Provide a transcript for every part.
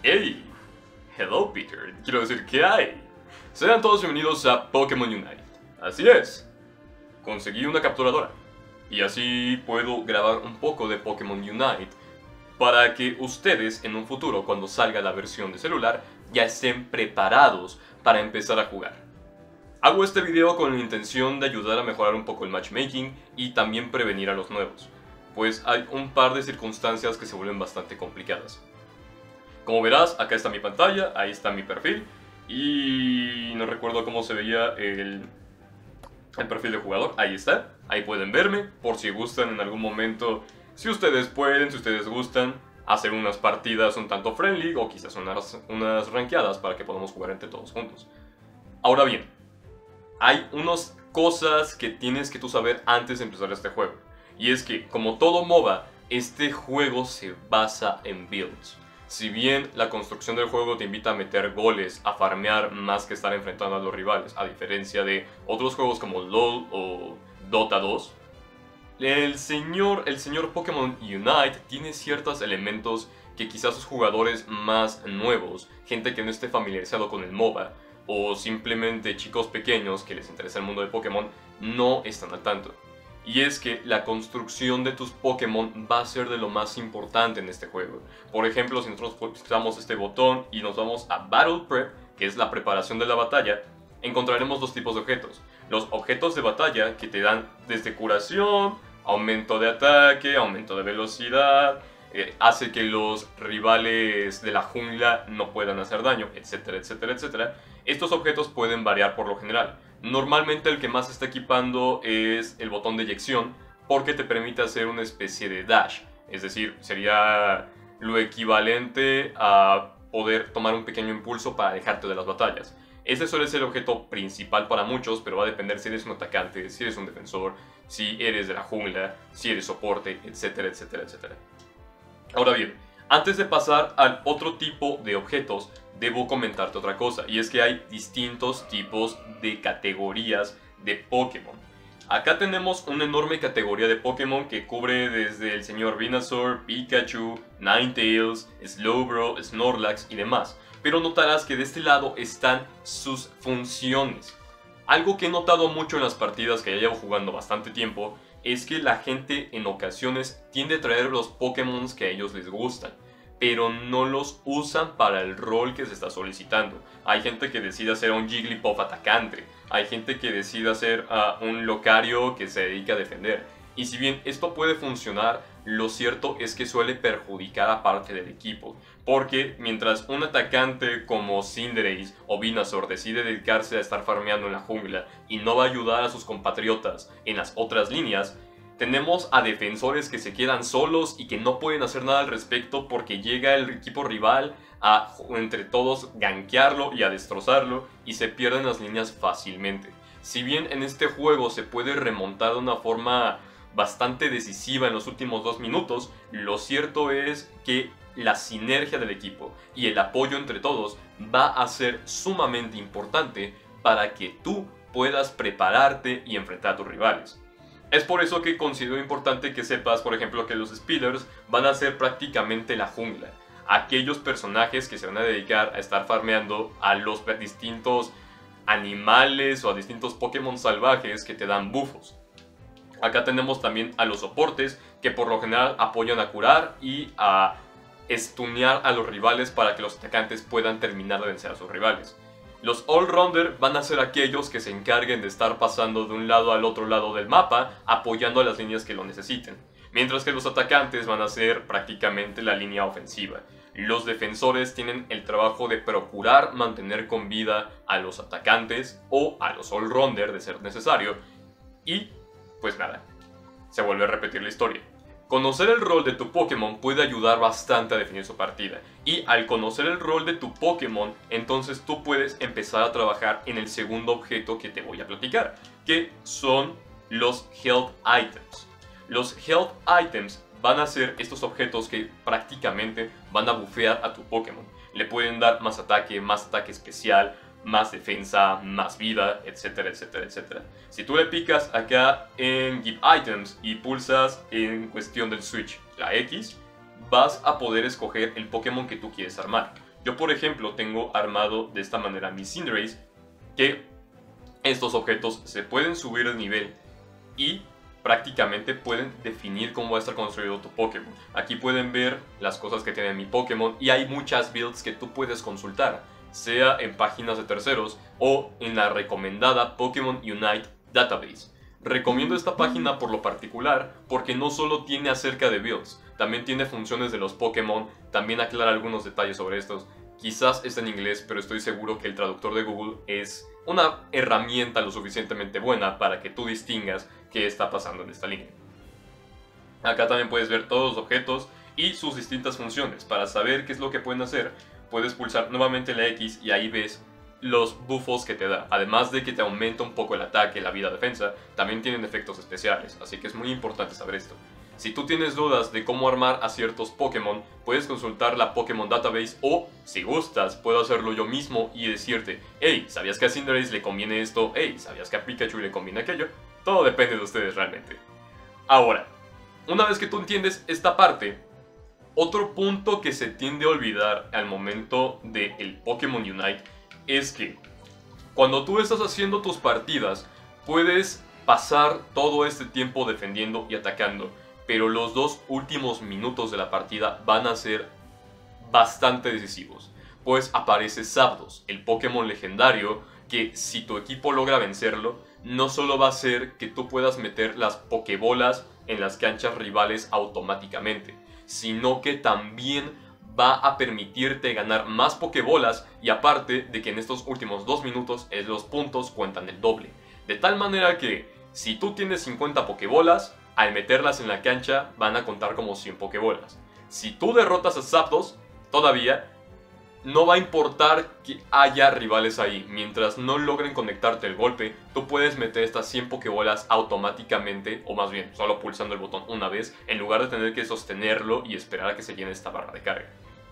Hey, hello Peter, quiero decir, ¿qué hay? Sean todos bienvenidos a Pokémon Unite. Así es, conseguí una capturadora y así puedo grabar un poco de Pokémon Unite para que ustedes en un futuro, cuando salga la versión de celular, ya estén preparados para empezar a jugar. Hago este video con la intención de ayudar a mejorar un poco el matchmaking y también prevenir a los nuevos, pues hay un par de circunstancias que se vuelven bastante complicadas. Como verás, acá está mi pantalla, ahí está mi perfil y no recuerdo cómo se veía el perfil de jugador, ahí está, ahí pueden verme por si gustan en algún momento, si ustedes pueden, si ustedes gustan, hacer unas partidas un tanto friendly o quizás unas rankeadas para que podamos jugar entre todos juntos. Ahora bien, hay unas cosas que tienes que tú saber antes de empezar este juego, y es que como todo MOBA, este juego se basa en builds. Si bien la construcción del juego te invita a meter goles, a farmear más que estar enfrentando a los rivales, a diferencia de otros juegos como LoL o Dota 2, el señor Pokémon Unite tiene ciertos elementos que quizás los jugadores más nuevos, gente que no esté familiarizado con el MOBA, o simplemente chicos pequeños que les interesa el mundo de Pokémon, no están al tanto. Y es que la construcción de tus Pokémon va a ser de lo más importante en este juego. Por ejemplo, si nosotros pulsamos este botón y nos vamos a Battle Prep, que es la preparación de la batalla, encontraremos dos tipos de objetos. Los objetos de batalla que te dan desde curación, aumento de ataque, aumento de velocidad, hace que los rivales de la jungla no puedan hacer daño, etcétera, etcétera, etcétera. Estos objetos pueden variar por lo general. Normalmente el que más se está equipando es el botón de eyección, porque te permite hacer una especie de dash. Es decir, sería lo equivalente a poder tomar un pequeño impulso para alejarte de las batallas. Ese suele ser el objeto principal para muchos, pero va a depender si eres un atacante, si eres un defensor, si eres de la jungla, si eres soporte, etcétera, etcétera, etcétera. Ahora bien, antes de pasar al otro tipo de objetos, debo comentarte otra cosa, y es que hay distintos tipos de categorías de Pokémon. Acá tenemos una enorme categoría de Pokémon que cubre desde el señor Venusaur, Pikachu, Ninetales, Slowbro, Snorlax y demás. Pero notarás que de este lado están sus funciones. Algo que he notado mucho en las partidas que ya llevo jugando bastante tiempo es que la gente en ocasiones tiende a traer los Pokémon que a ellos les gustan, pero no los usan para el rol que se está solicitando. Hay gente que decide hacer un Jigglypuff atacante, hay gente que decide hacer un Lucario que se dedica a defender. Y si bien esto puede funcionar, lo cierto es que suele perjudicar a parte del equipo, porque mientras un atacante como Cinderace o Venusaur decide dedicarse a estar farmeando en la jungla y no va a ayudar a sus compatriotas en las otras líneas, tenemos a defensores que se quedan solos y que no pueden hacer nada al respecto porque llega el equipo rival a entre todos gankearlo y a destrozarlo y se pierden las líneas fácilmente. Si bien en este juego se puede remontar de una forma bastante decisiva en los últimos 2 minutos, lo cierto es que la sinergia del equipo y el apoyo entre todos va a ser sumamente importante para que tú puedas prepararte y enfrentar a tus rivales. Es por eso que considero importante que sepas, por ejemplo, que los Speeders van a ser prácticamente la jungla. Aquellos personajes que se van a dedicar a estar farmeando a los distintos animales o a distintos Pokémon salvajes que te dan buffos. Acá tenemos también a los soportes que por lo general apoyan a curar y a stunear a los rivales para que los atacantes puedan terminar de vencer a sus rivales. Los All-Rounder van a ser aquellos que se encarguen de estar pasando de un lado al otro lado del mapa, apoyando a las líneas que lo necesiten. Mientras que los atacantes van a ser prácticamente la línea ofensiva. Los defensores tienen el trabajo de procurar mantener con vida a los atacantes o a los All-Rounder de ser necesario. Y, pues nada, se vuelve a repetir la historia. Conocer el rol de tu Pokémon puede ayudar bastante a definir su partida, y al conocer el rol de tu Pokémon, entonces tú puedes empezar a trabajar en el segundo objeto que te voy a platicar, que son los Health Items. Los Health Items van a ser estos objetos que prácticamente van a bufear a tu Pokémon. Le pueden dar más ataque especial, más defensa, más vida, etcétera, etcétera, etcétera. Si tú le picas acá en Give Items y pulsas en cuestión del Switch la X, vas a poder escoger el Pokémon que tú quieres armar. Yo, por ejemplo, tengo armado de esta manera mis Cinderace, que estos objetos se pueden subir de nivel y prácticamente pueden definir cómo va a estar construido tu Pokémon. Aquí pueden ver las cosas que tiene mi Pokémon y hay muchas builds que tú puedes consultar, sea en páginas de terceros o en la recomendada Pokémon Unite Database. Recomiendo esta página por lo particular porque no solo tiene acerca de builds, también tiene funciones de los Pokémon, también aclara algunos detalles sobre estos. Quizás está en inglés, pero estoy seguro que el traductor de Google es una herramienta lo suficientemente buena para que tú distingas qué está pasando en esta línea. Acá también puedes ver todos los objetos y sus distintas funciones. Para saber qué es lo que pueden hacer, puedes pulsar nuevamente la X y ahí ves los buffos que te da. Además de que te aumenta un poco el ataque, la vida, defensa, también tienen efectos especiales, así que es muy importante saber esto. Si tú tienes dudas de cómo armar a ciertos Pokémon, puedes consultar la Pokémon Database o, si gustas, puedo hacerlo yo mismo y decirte: hey, ¿sabías que a Cinderace le conviene esto? Hey, ¿sabías que a Pikachu le conviene aquello? Todo depende de ustedes realmente. Ahora, una vez que tú entiendes esta parte, otro punto que se tiende a olvidar al momento del Pokémon Unite es que cuando tú estás haciendo tus partidas, puedes pasar todo este tiempo defendiendo y atacando, pero los 2 últimos minutos de la partida van a ser bastante decisivos, pues aparece Zapdos, el Pokémon legendario que, si tu equipo logra vencerlo, no solo va a hacer que tú puedas meter las Pokébolas en las canchas rivales automáticamente, sino que también va a permitirte ganar más Pokébolas, y aparte de que en estos últimos 2 minutos los puntos cuentan el doble. De tal manera que si tú tienes 50 Pokébolas, al meterlas en la cancha van a contar como 100 Pokébolas. Si tú derrotas a Zapdos, todavía no va a importar que haya rivales ahí. Mientras no logren conectarte el golpe, tú puedes meter estas 100 Pokébolas automáticamente, o más bien solo pulsando el botón una vez, en lugar de tener que sostenerlo y esperar a que se llene esta barra de carga.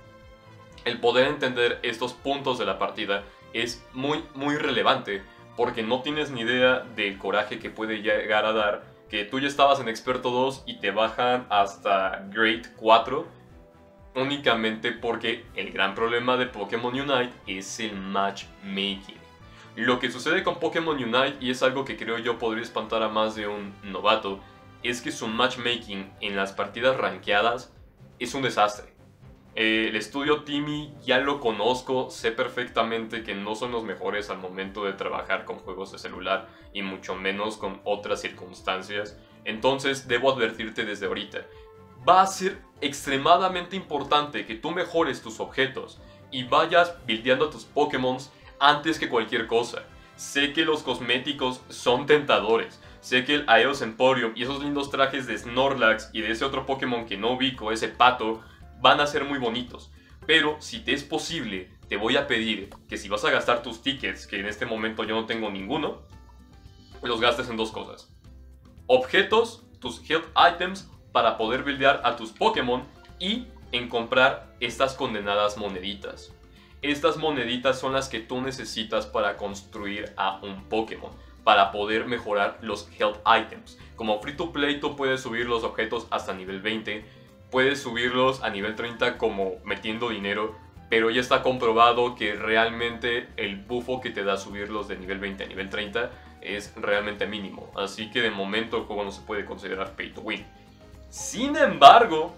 El poder entender estos puntos de la partida es muy relevante, porque no tienes ni idea del coraje que puede llegar a dar que tú ya estabas en Experto 2 y te bajan hasta Great 4 únicamente porque el gran problema de Pokémon Unite es el matchmaking. Lo que sucede con Pokémon Unite, y es algo que creo yo podría espantar a más de un novato, es que su matchmaking en las partidas rankeadas es un desastre. El estudio Timmy ya lo conozco, sé perfectamente que no son los mejores al momento de trabajar con juegos de celular y mucho menos con otras circunstancias. Entonces debo advertirte desde ahorita, va a ser extremadamente importante que tú mejores tus objetos y vayas buildeando a tus Pokémon antes que cualquier cosa. Sé que los cosméticos son tentadores, sé que el Aeos Emporium y esos lindos trajes de Snorlax y de ese otro Pokémon que no ubico, ese pato, van a ser muy bonitos, pero si te es posible, te voy a pedir que si vas a gastar tus tickets, que en este momento yo no tengo ninguno, los gastes en 2 cosas: objetos, tus health items, para poder buildear a tus Pokémon, y en comprar estas condenadas moneditas. Estas moneditas son las que tú necesitas para construir a un Pokémon, para poder mejorar los health items. Como free to play tú puedes subir los objetos hasta nivel 20, puedes subirlos a nivel 30 como metiendo dinero, pero ya está comprobado que realmente el buffo que te da subirlos de nivel 20 a nivel 30 es realmente mínimo, así que de momento el juego no se puede considerar pay to win. Sin embargo,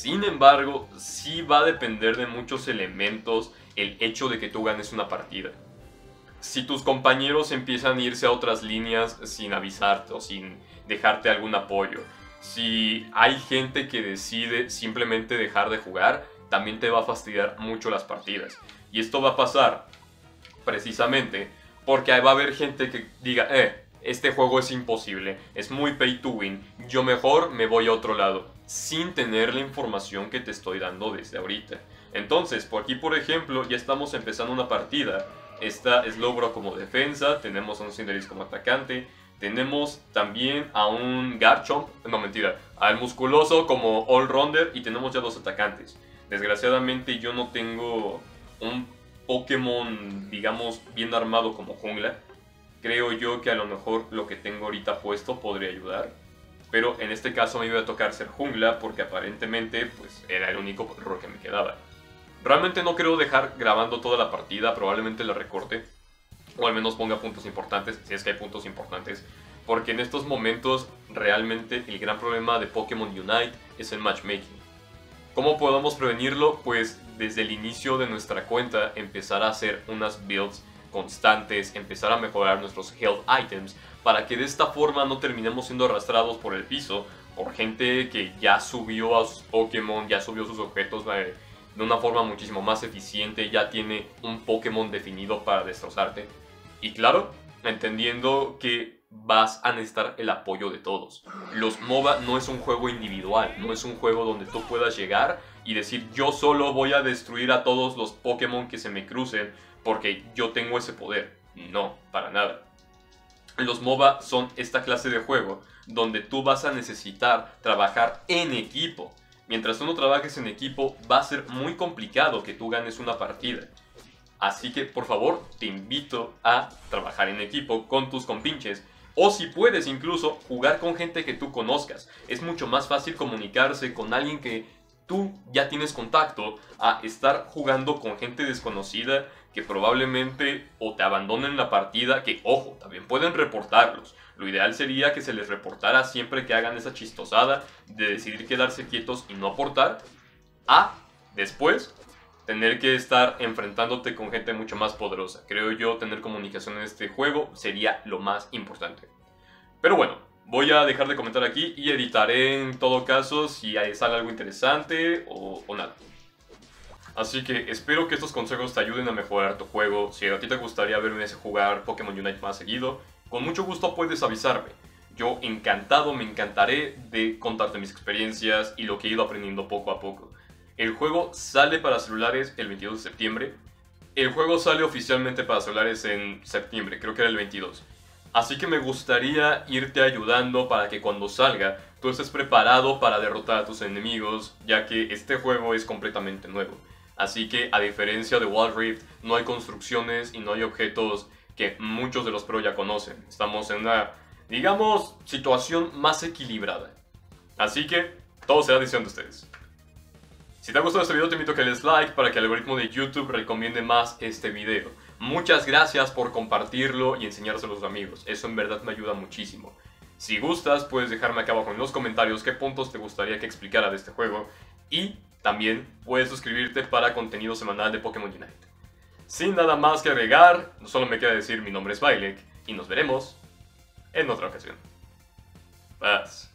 sí va a depender de muchos elementos el hecho de que tú ganes una partida. Si tus compañeros empiezan a irse a otras líneas sin avisarte o sin dejarte algún apoyo, si hay gente que decide simplemente dejar de jugar, también te va a fastidiar mucho las partidas. Y esto va a pasar precisamente porque va a haber gente que diga: este juego es imposible, es muy pay to win, yo mejor me voy a otro lado, sin tener la información que te estoy dando desde ahorita. Entonces, por aquí por ejemplo, ya estamos empezando una partida. Esta es Slowbro como defensa, tenemos a un Cinderace como atacante, tenemos también a un Garchomp, no mentira, al Musculoso como all-rounder, y tenemos ya 2 atacantes. Desgraciadamente yo no tengo un Pokémon, digamos, bien armado como jungla. Creo yo que a lo mejor lo que tengo ahorita puesto podría ayudar, pero en este caso me iba a tocar ser jungla porque aparentemente pues era el único rol que me quedaba. Realmente no creo dejar grabando toda la partida, probablemente la recorte. O al menos ponga puntos importantes, si es que hay puntos importantes. Porque en estos momentos realmente el gran problema de Pokémon Unite es el matchmaking. ¿Cómo podemos prevenirlo? Pues desde el inicio de nuestra cuenta empezar a hacer unas builds constantes, empezar a mejorar nuestros health items para que de esta forma no terminemos siendo arrastrados por el piso por gente que ya subió a sus Pokémon, ya subió sus objetos de una forma muchísimo más eficiente, ya tiene un Pokémon definido para destrozarte. Y claro, entendiendo que vas a necesitar el apoyo de todos. Los MOBA no es un juego individual, no es un juego donde tú puedas llegar y decir yo solo voy a destruir a todos los Pokémon que se me crucen porque yo tengo ese poder. No, para nada. Los MOBA son esta clase de juego donde tú vas a necesitar trabajar en equipo. Mientras tú no trabajes en equipo, va a ser muy complicado que tú ganes una partida. Así que, por favor, te invito a trabajar en equipo con tus compinches. O si puedes incluso jugar con gente que tú conozcas. Es mucho más fácil comunicarse con alguien que tú ya tienes contacto a estar jugando con gente desconocida que probablemente o te abandonen la partida, que ojo, también pueden reportarlos. Lo ideal sería que se les reportara siempre que hagan esa chistosada de decidir quedarse quietos y no aportar, a después tener que estar enfrentándote con gente mucho más poderosa. Creo yo tener comunicación en este juego sería lo más importante. Pero bueno, voy a dejar de comentar aquí y editaré en todo caso si sale algo interesante o nada. Así que espero que estos consejos te ayuden a mejorar tu juego. Si a ti te gustaría verme jugar Pokémon Unite más seguido, con mucho gusto puedes avisarme. Yo encantado, me encantaré de contarte mis experiencias y lo que he ido aprendiendo poco a poco. El juego sale para celulares el 22 de septiembre. El juego sale oficialmente para celulares en septiembre, creo que era el 22. Así que me gustaría irte ayudando para que cuando salga tú estés preparado para derrotar a tus enemigos, ya que este juego es completamente nuevo. Así que a diferencia de Wild Rift, no hay construcciones y no hay objetos que muchos de los pro ya conocen. Estamos en una, digamos, situación más equilibrada. Así que todo será decisión de ustedes. Si te ha gustado este video te invito a que le des like para que el algoritmo de YouTube recomiende más este video. Muchas gracias por compartirlo y enseñárselo a tus amigos, eso en verdad me ayuda muchísimo. Si gustas puedes dejarme acá abajo en los comentarios qué puntos te gustaría que explicara de este juego y también puedes suscribirte para contenido semanal de Pokémon Unite. Sin nada más que agregar, solo me queda decir mi nombre es Bylek y nos veremos en otra ocasión. Paz.